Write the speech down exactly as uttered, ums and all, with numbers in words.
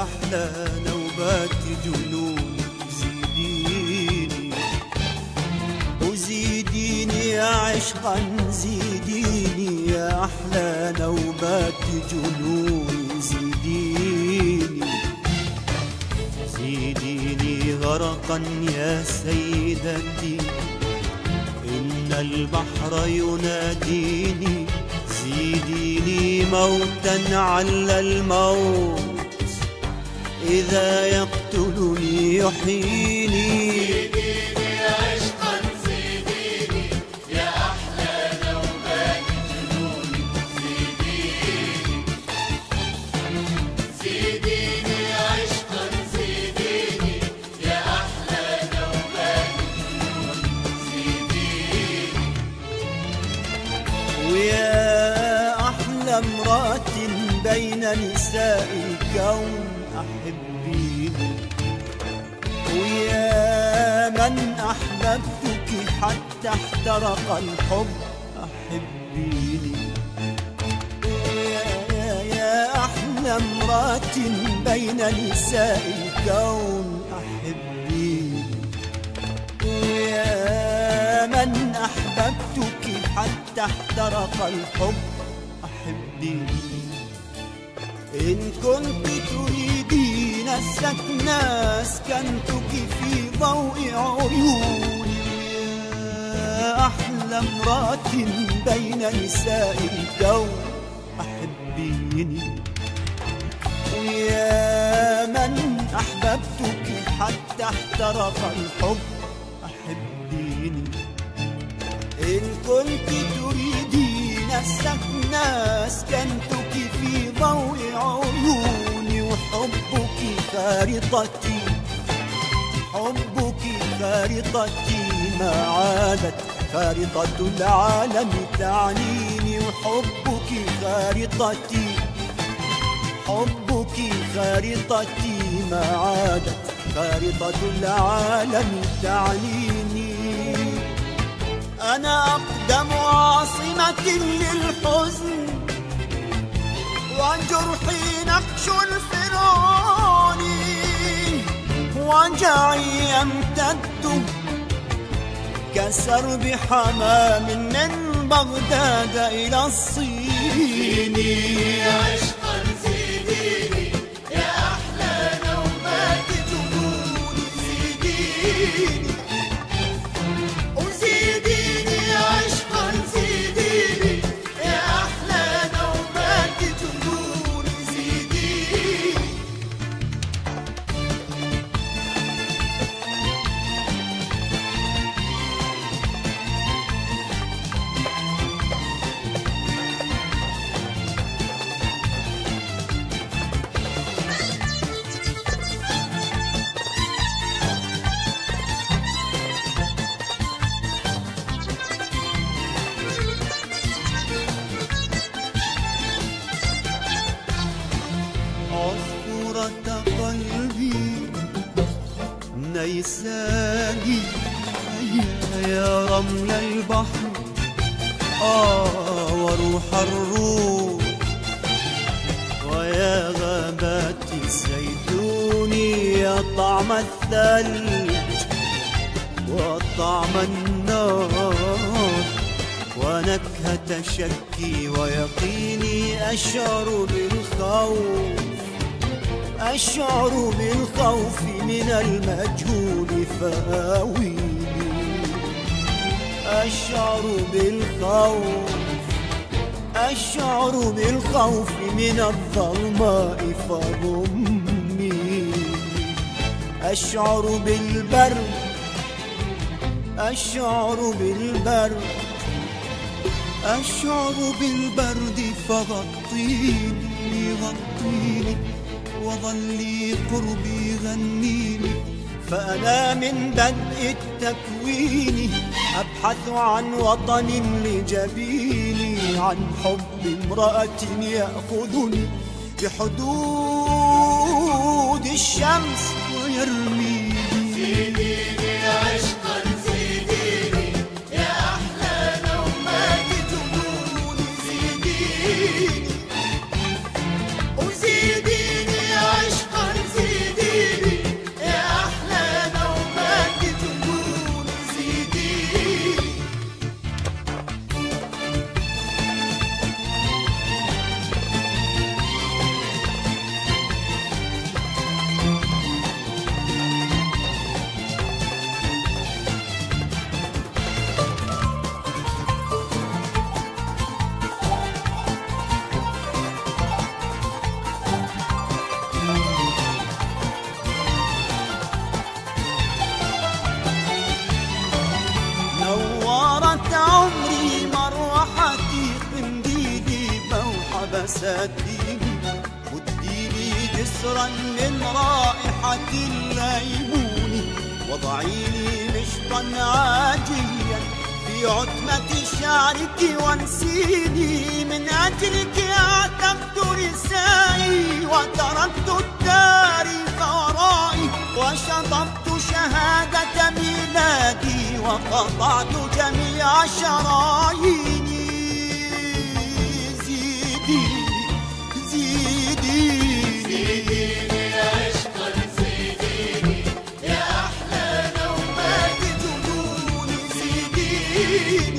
أحلى نوبات جنون زيديني وزيديني يا عشقا زيديني يا أحلى نوبات جنون زيديني زيديني غرقا يا سيدتي إن البحر يناديني زيديني موتا على الموت إذا يقتلني يحييني زيديني عشقا زيديني يا أحلى نوبات جنوني زيديني زيديني عشقا زيديني يا أحلى نوبات جنوني زيديني ويا أحلى امرأة بين نساء الكون أحبيني ويا من أحببتك حتى احترق الحب أحبيني ويا يا يا أحلى امرأة بين نساء الكون أحبيني ويا من أحببتك حتى احترق الحب أحبيني إن كنت تريدين السكن أسكنتك في ضوء عيوني يا أحلى امرأة بين نساء الكون أحبيني ويا من أحببتك حتى احترق الحب أحبيني إن كنت تريدين السكن أسكنتك في ضوء عيوني وحبك خارطتي حبك خارطتي ما عادت خارطة العالم تعنيني وحبك خارطتي حبك خارطتي ما عادت خارطة العالم تعنيني أنا أقدم عاصمة للحزن وجرحي نقش الفرعون وجعي يمتد كسرب حمام من بغداد إلى الصين يا عشقا زيديني يا أحلى نوبات جنون زيديني وزيديني عشقا زيديني يا أحلى نوبات جنون زيديني عصفورة قلبي نيساني يا رمل البحر آه وروح الروح ويا غابات الزيتون يا طعم الثلج وطعم النار ونكهة شكي ويقيني أشعر بالخوف أشعر بالخوف من المجهول فآويني أشعر بالخوف أشعر بالخوف من الظلماء فضميني أشعر بالبرد أشعر بالبرد أشعر بالبرد فغطيني غطيني وظلي قربي غنيني فأنا من بدء التكوين أبحث عن وطن لجبيني عن حب امرأة يأخذني بحدود الشمس ويرميني زيديني عشقا زيديني يا أحلى نوبات جنون زيديني وزيديني عشقا فساتيني، واديني جسرا من رائحة الليمون، وضعيني مشطا عاجيا في عتمة شعرك وانسيني. من أجلك أعتقت نسائي وتركت التاريخ ورائي، وشطبت شهادة ميلادي وقطعت جميع شراييني. زيديني زيديني زيديني عشقا زيديني يا أحلى نومات جنوني. زيديني